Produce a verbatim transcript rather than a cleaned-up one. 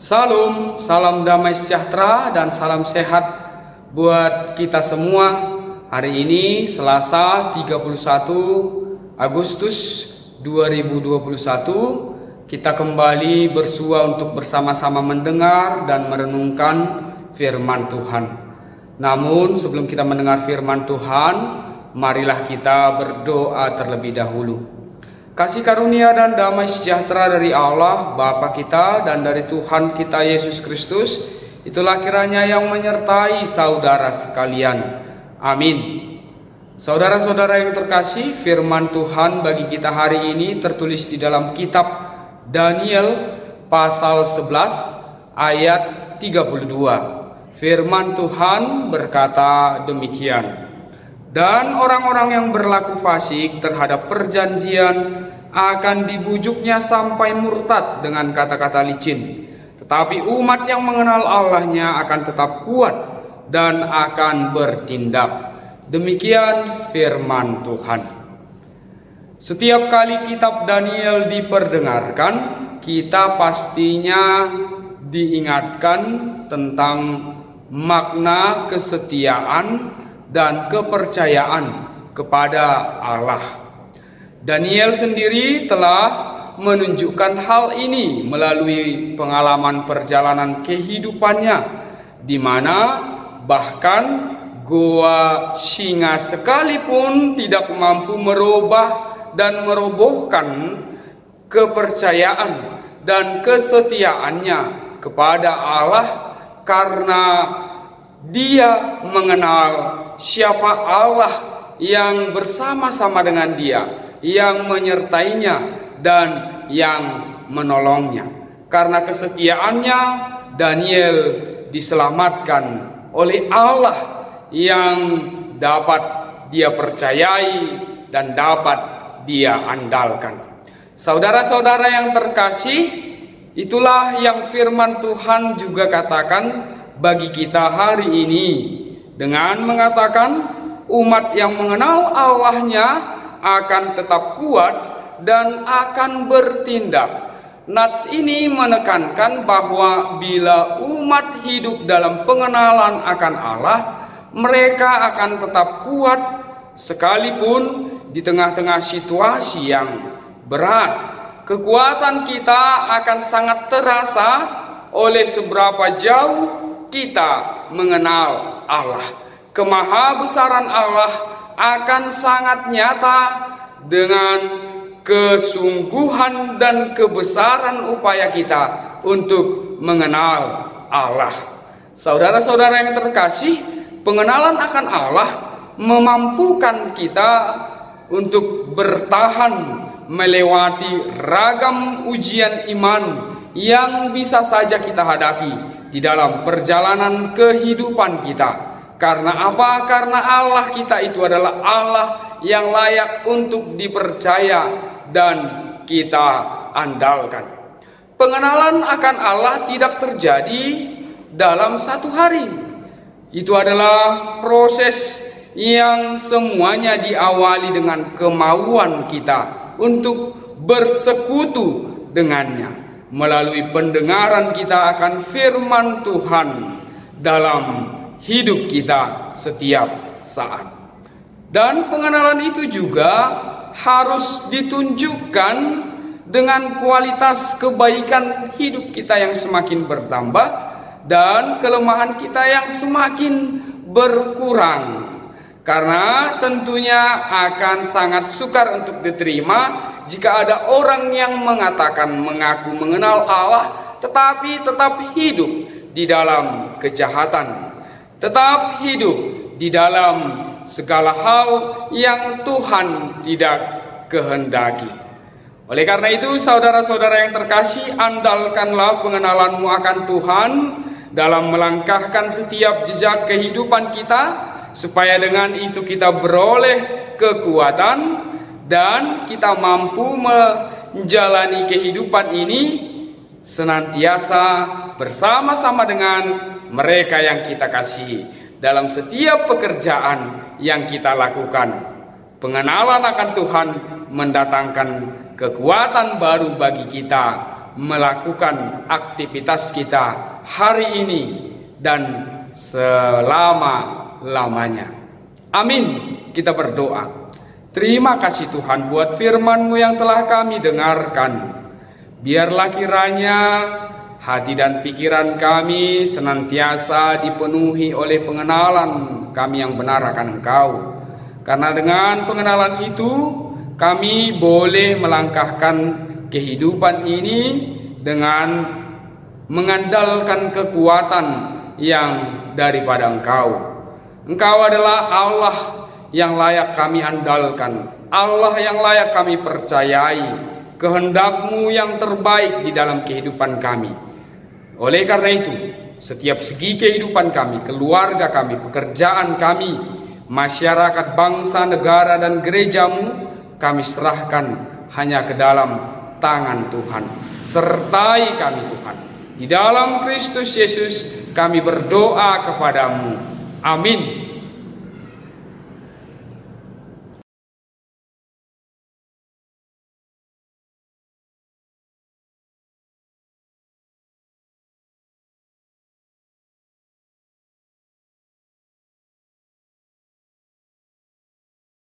Salam, salam damai sejahtera dan salam sehat buat kita semua. Hari ini Selasa tiga puluh satu Agustus dua ribu dua puluh satu, kita kembali bersua untuk bersama-sama mendengar dan merenungkan firman Tuhan. Namun sebelum kita mendengar firman Tuhan, marilah kita berdoa terlebih dahulu. Kasih karunia dan damai sejahtera dari Allah Bapa kita dan dari Tuhan kita Yesus Kristus, itulah kiranya yang menyertai saudara sekalian. Amin. Saudara-saudara yang terkasih, firman Tuhan bagi kita hari ini tertulis di dalam kitab Daniel pasal sebelas ayat tiga puluh dua. Firman Tuhan berkata demikian: dan orang-orang yang berlaku fasik terhadap perjanjian akan dibujuknya sampai murtad dengan kata-kata licin. Tetapi umat yang mengenal Allahnya akan tetap kuat dan akan bertindak. Demikian firman Tuhan. Setiap kali kitab Daniel diperdengarkan, kita pastinya diingatkan tentang makna kesetiaan dan kepercayaan kepada Allah. Daniel sendiri telah menunjukkan hal ini melalui pengalaman perjalanan kehidupannya, di mana bahkan goa singa sekalipun tidak mampu merubah dan merobohkan kepercayaan dan kesetiaannya kepada Allah, karena dia mengenal siapa Allah yang bersama-sama dengan dia, yang menyertainya dan yang menolongnya. Karena kesetiaannya, Daniel diselamatkan oleh Allah yang dapat dia percayai dan dapat dia andalkan. Saudara-saudara yang terkasih, itulah yang firman Tuhan juga katakan bagi kita hari ini, dengan mengatakan umat yang mengenal Allahnya akan tetap kuat dan akan bertindak. Nats ini menekankan bahwa bila umat hidup dalam pengenalan akan Allah, mereka akan tetap kuat sekalipun di tengah-tengah situasi yang berat. Kekuatan kita akan sangat terasa oleh seberapa jauh kita mengenal Allah. Kemahabesaran Allah akan sangat nyata dengan kesungguhan dan kebesaran upaya kita untuk mengenal Allah. Saudara-saudara yang terkasih, pengenalan akan Allah memampukan kita untuk bertahan melewati ragam ujian iman yang bisa saja kita hadapi di dalam perjalanan kehidupan kita. Karena apa? Karena Allah kita itu adalah Allah yang layak untuk dipercaya dan kita andalkan. Pengenalan akan Allah tidak terjadi dalam satu hari. Itu adalah proses yang semuanya diawali dengan kemauan kita untuk bersekutu dengannya, melalui pendengaran kita akan firman Tuhan dalam hidup kita setiap saat. Dan pengenalan itu juga harus ditunjukkan dengan kualitas kebaikan hidup kita yang semakin bertambah dan kelemahan kita yang semakin berkurang. Karena tentunya akan sangat sukar untuk diterima jika ada orang yang mengatakan mengaku mengenal Allah tetapi tetap hidup di dalam kejahatan, tetap hidup di dalam segala hal yang Tuhan tidak kehendaki. Oleh karena itu, saudara-saudara yang terkasih, andalkanlah pengenalanmu akan Tuhan dalam melangkahkan setiap jejak kehidupan kita, supaya dengan itu kita beroleh kekuatan dan kita mampu menjalani kehidupan ini senantiasa bersama-sama dengan mereka yang kita kasihi dalam setiap pekerjaan yang kita lakukan. Pengenalan akan Tuhan mendatangkan kekuatan baru bagi kita melakukan aktivitas kita hari ini dan selama-lamanya. Amin. Kita berdoa. Terima kasih Tuhan buat firman-Mu yang telah kami dengarkan. Biarlah kiranya hati dan pikiran kami senantiasa dipenuhi oleh pengenalan kami yang benar akan Engkau. Karena dengan pengenalan itu kami boleh melangkahkan kehidupan ini dengan mengandalkan kekuatan yang daripada Engkau. Engkau adalah Allah yang layak kami andalkan, Allah yang layak kami percayai, kehendak-Mu yang terbaik di dalam kehidupan kami. Oleh karena itu, setiap segi kehidupan kami, keluarga kami, pekerjaan kami, masyarakat, bangsa, negara, dan gereja-Mu, kami serahkan hanya ke dalam tangan Tuhan. Sertai kami Tuhan. Di dalam Kristus Yesus kami berdoa kepadamu. Amin.